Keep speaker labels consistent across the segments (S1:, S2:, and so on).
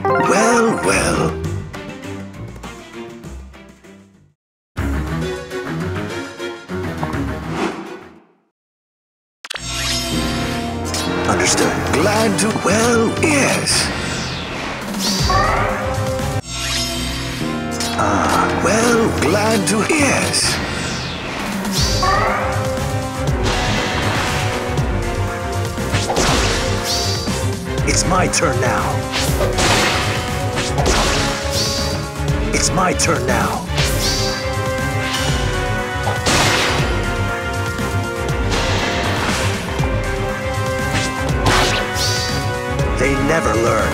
S1: Well, well. Understood. Glad to... Well, yes. Well, glad to... Yes. It's my turn now. It's my turn now. They never learn.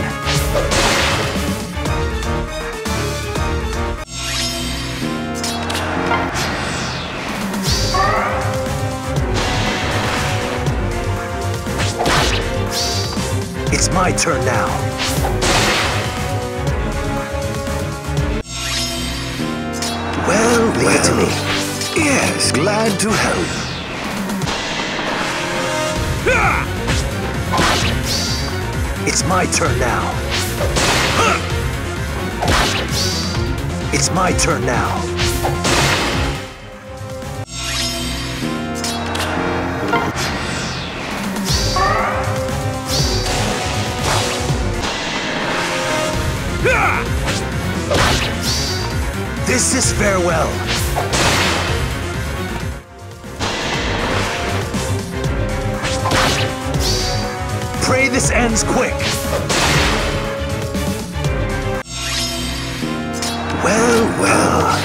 S1: It's my turn now. Well, leave it to me. Yes, glad to help. It's my turn now. It's my turn now. This is farewell. Pray this ends quick. Well, well.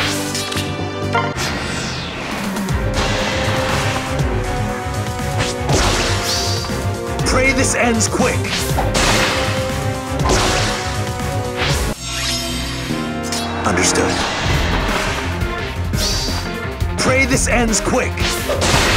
S1: Pray this ends quick. Understood. Pray this ends quick.